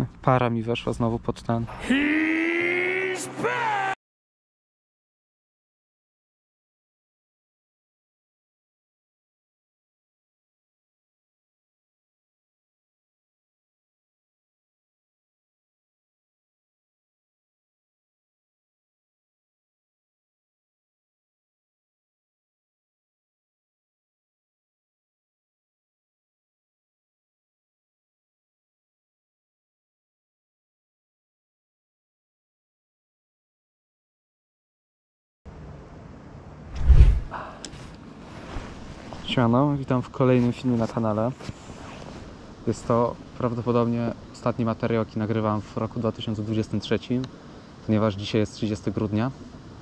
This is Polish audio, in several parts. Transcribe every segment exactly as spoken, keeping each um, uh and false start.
Para mi weszła znowu pod ten. Siemano, witam w kolejnym filmie na kanale. Jest to prawdopodobnie ostatni materiał, jaki nagrywam w roku dwa tysiące dwudziestym trzecim, ponieważ dzisiaj jest trzydziestego grudnia.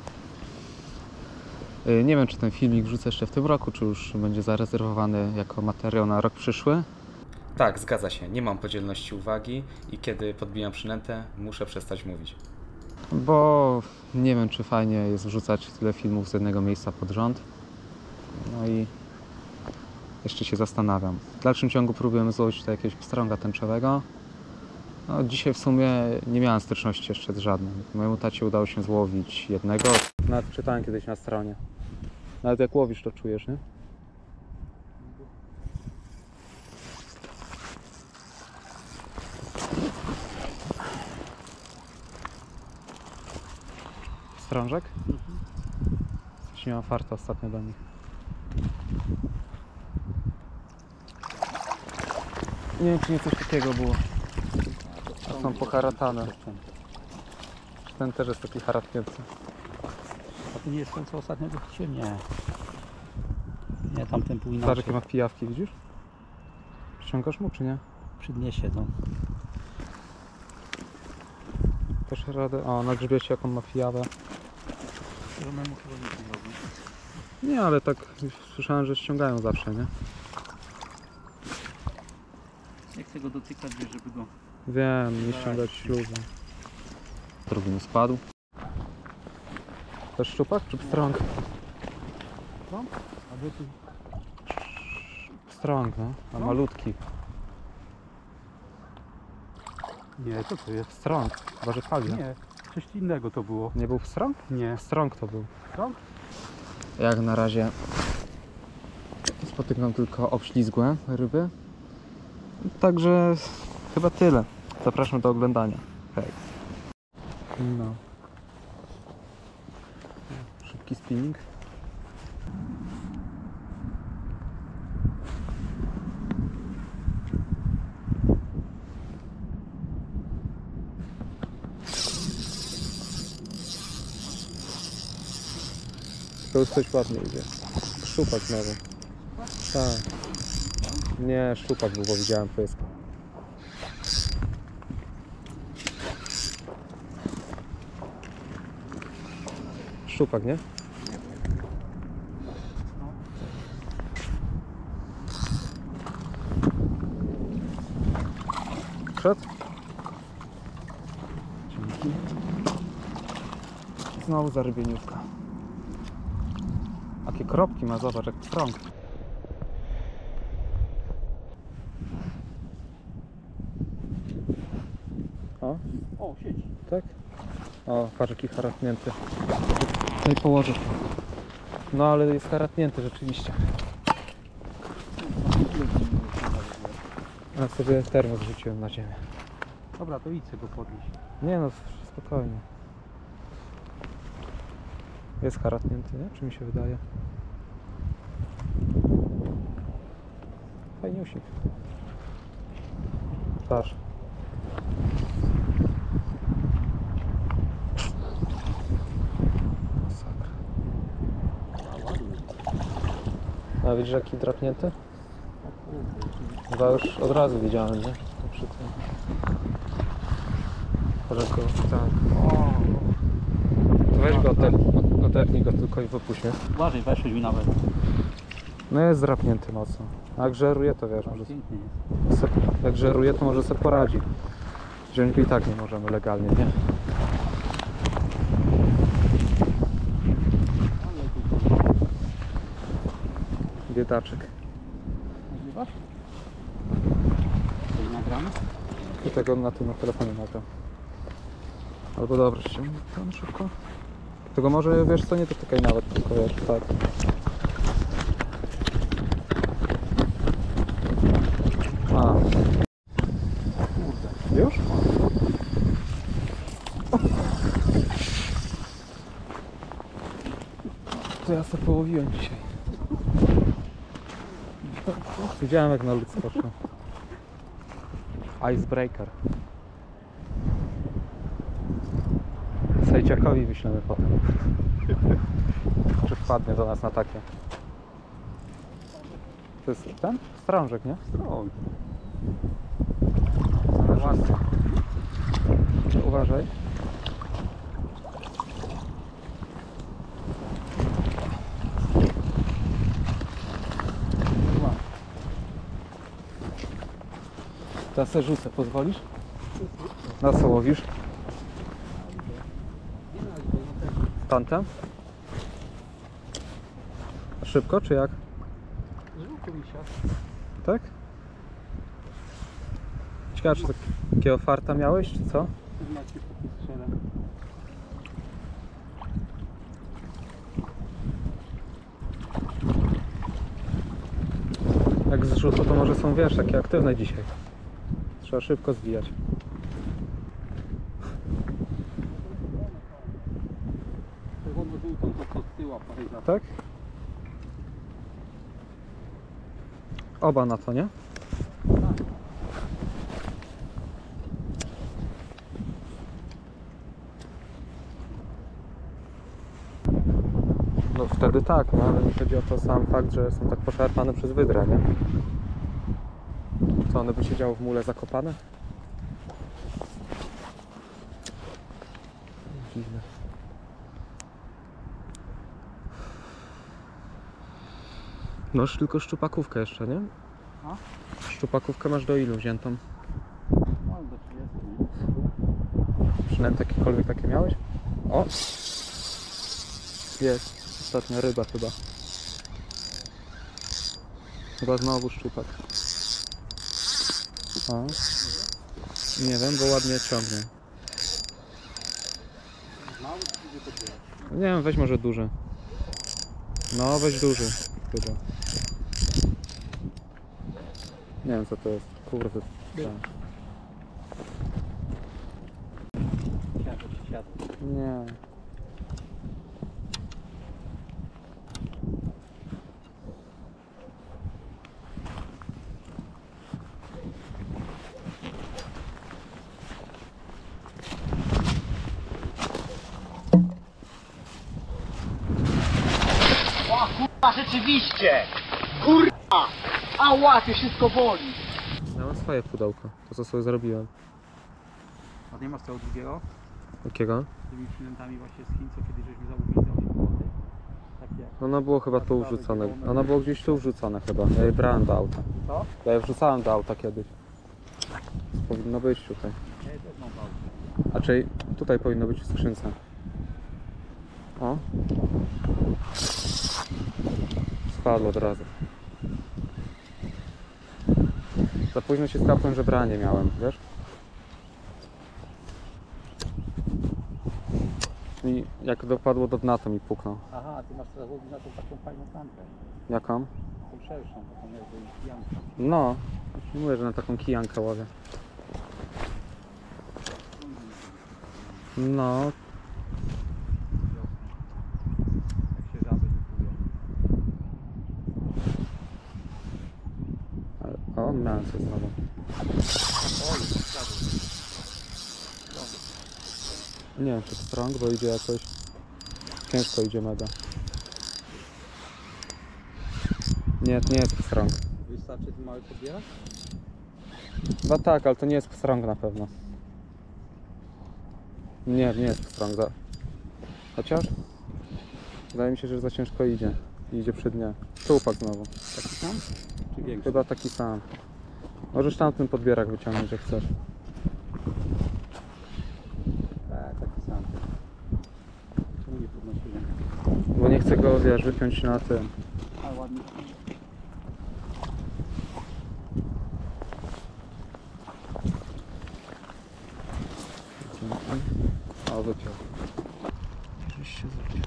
Nie wiem, czy ten filmik wrzucę jeszcze w tym roku, czy już będzie zarezerwowany jako materiał na rok przyszły. Tak, zgadza się, nie mam podzielności uwagi i kiedy podbijam przynętę, muszę przestać mówić. Bo nie wiem, czy fajnie jest wrzucać tyle filmów z jednego miejsca pod rząd. No i jeszcze się zastanawiam. W dalszym ciągu próbujemy złowić tutaj jakiegoś pstrąga tęczowego. No, dzisiaj w sumie nie miałem styczności jeszcze z żadnym. Mojemu tacie udało się złowić jednego. Nawet czytałem kiedyś na stronie. Nawet jak łowisz, to czujesz, nie? Strążek? Mhm. Coś nie mam farta ostatnio do nich. Nie wiem, czy nie coś takiego było. A są poharatane. Ten też jest taki haratnięty. A to nie jest ten, co ostatnio dochwyciłem? Nie. Nie, tamten pół inaczej. Zobacz, jakie ma pijawki, widzisz? Przyciągasz mu, czy nie? Przydniesie to. Też radę. O, na grzbiecie jaką ma pijawę. Zielonemu chyba nic nie robi. Nie, ale tak słyszałem, że ściągają zawsze, nie? Nie chcę go dotykać, wiesz, żeby go... Wiem, nie ściągać śluzu. Drugi nie spadł. Też szczupak czy pstrąg? Pstrąg? A gdzie tu? Pstrąg, no. A malutki. Nie, co to jest? Pstrąg. Chyba, że pali. Nie, coś innego to było. Nie był pstrąg? Nie. Pstrąg to był. Pstrąg? Jak na razie spotykam tylko obślizgłe ryby. Także chyba tyle. Zapraszam do oglądania. Hej. No. Szybki spinning. To już coś ładnie idzie. Szczupak znowu. Tak. Nie, szczupak był, bo widziałem pysk. Szczupak, nie? Szedł? Dzięki. Znowu zarybieniówka. Jakie kropki ma, zobacz, jak pstrąg. O? O, sieć. Tak? O, patrz jaki haratnięty. Tutaj położę. No ale jest haratnięty rzeczywiście. Ja sobie termos rzuciłem na ziemię. Dobra, to idź go podnieść. Nie no, spokojnie. Jest haratnięty, nie? Czy mi się wydaje? Fajniusik. Patrz. Sakra. A widzisz jaki drapnięty? Chyba już od razu widziałem, nie? Przy tym. Patrz go, tak. To weź go, odepnij go tylko i wypuść, nie? Uważaj, weszłeś mi nawet. No jest zdrapnięty mocno. A jak żeruje, to wiesz, może Pięknie se, jak żeruje, to może sobie poradzi. Wziąć go i tak nie możemy legalnie, nie? Biedaczek. Nagrywasz? Coś nagramy? I tego na tym na telefonie nagram. Albo dobra, ściągnę tam szybko. Tego może, wiesz co, nie dotykaj nawet, tylko wiesz, tak. A. Kurde. Już? To ja sobie połowiłem dzisiaj. Widziałem jak na lód skoczył. Icebreaker. Sejciakowi wyślemy potem. Czy wpadnie do nas na takie. To jest ten? Strążek, nie? Strąg. Ale ładnie. Uważaj. Teraz se rzucę, pozwolisz? Na co łowisz? Tantem? Szybko czy jak? Żółty misia. Tak? Ciekawe, czy takiego farta miałeś, czy co? Macie taki strzelem. Jak z rzutu, to może są, wiesz, takie aktywne dzisiaj. Trzeba szybko zwijać. Czerwono-żółtą to z tyła parę. Tak? Oba na to, nie? No wtedy tak, no ale mi chodzi o to sam fakt, że są tak poszarpane przez wydrę, nie? Co, one by siedziały w mule zakopane? Dziwne. Masz tylko szczupakówkę jeszcze, nie? A? Szczupakówkę masz do ilu wziętą? No do trzydziestu. Przynęty jakiekolwiek takie miałeś? O! Jest. Ostatnia ryba chyba. Chyba znowu szczupak. O. Nie wiem, bo ładnie ciągnie. Mały czy idzie podbierać? Nie wiem, weź może duży. No, weź duży chyba. Nie wiem co to jest. Kurde. Tak. Siadł, siadł. Nie. O kurwa, rzeczywiście! Kurwa! Ała, to wszystko boli! Ja mam swoje pudełko. To co sobie zrobiłem. A nie masz tego drugiego? Jakiego? Z tymi przynętami właśnie z Chin, co kiedyś żeśmy zamówili za osiem złotych. Takie jak... Ono było chyba tu wrzucone. Ono było gdzieś tu wrzucone chyba. Ja je brałem do auta. Co? Ja je wrzucałem do auta kiedyś. Powinno być tutaj. Ja je też mam bałkę. A czyli tutaj powinno być w skrzynce. O. Spadło od razu. Za późno się skapłem, że branie miałem, wiesz? I jak dopadło do dna, to mi puknął. Aha, a ty masz teraz łowić na tą taką fajną tamtę. Jaką? Tą szerszą, taką jakby jankę. No. Już mówię, że na taką kijankę łowię. No. Jak się żaby wykują. Ale- O, miałem coś znowu. Oj, siadł. Nie wiem, czy strong, bo idzie jakoś... Ciężko idzie mega. Nie, nie jest strong. Wystarczy ten mały podbierak? Chyba tak, ale to nie jest strong na pewno. Nie, nie jest strong. Za... Chociaż? Wydaje mi się, że za ciężko idzie. Idzie przy dnie. Szczupak znowu. Taki sam? Czy większy? Chyba taki sam. Możesz tamten podbierak wyciągnąć, jak chcesz. Tak, taki sam. Czemu nie podnosiłem? Bo nie chcę go, wiesz, wypiąć na tym. A ładnie. O, wypiął. Żeś się zrobił.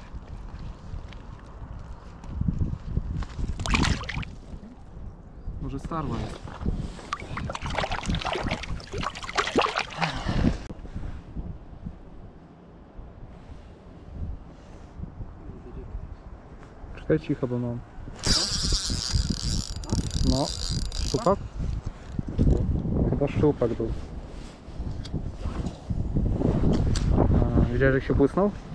Może starła jest. Czekaj cicho, bo mam. No, szczupak? Chyba szczupak był. A, widziałeś jak się błysnął?